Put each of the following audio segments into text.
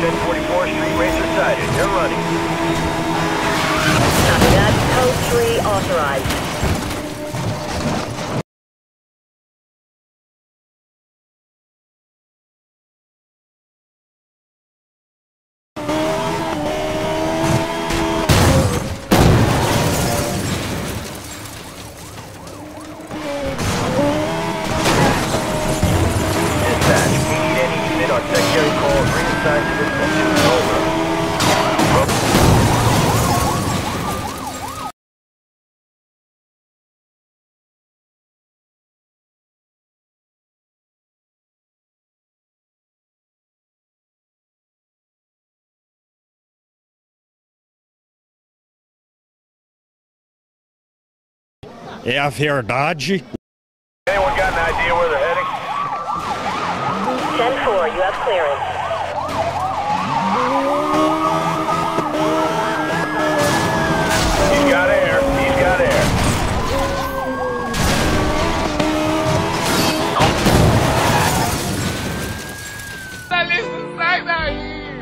1044 Street Racer sighted. They're running. Copy that. Code 3 authorized. É a verdade. Anyone got an idea where they're heading? 10-4, you have clearance. He's got air. He's got air. Sai daí!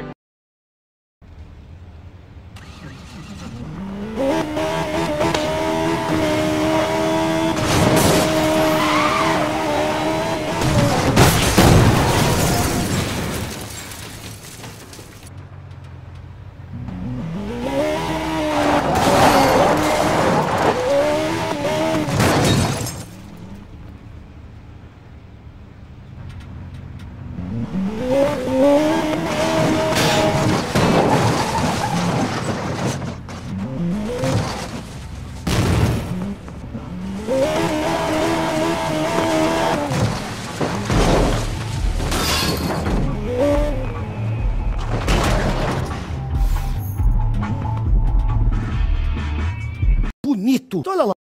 Bonito. Olha lá.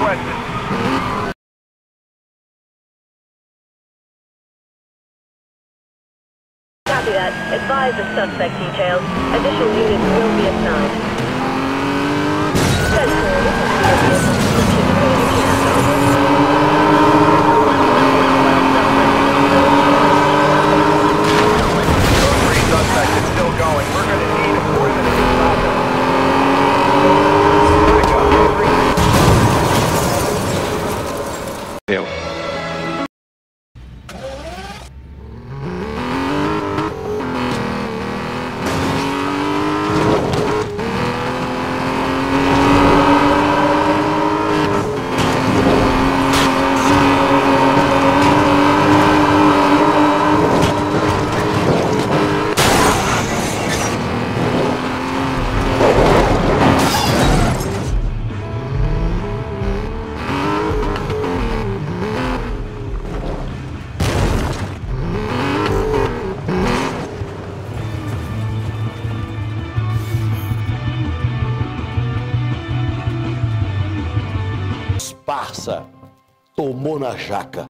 requested. Copy that. Advise the suspect details. Additional units will be assigned. Center, this is participating Three suspect is still going. We're going to need more than a stop him. Back up, Henry. Parça, tomou na jaca.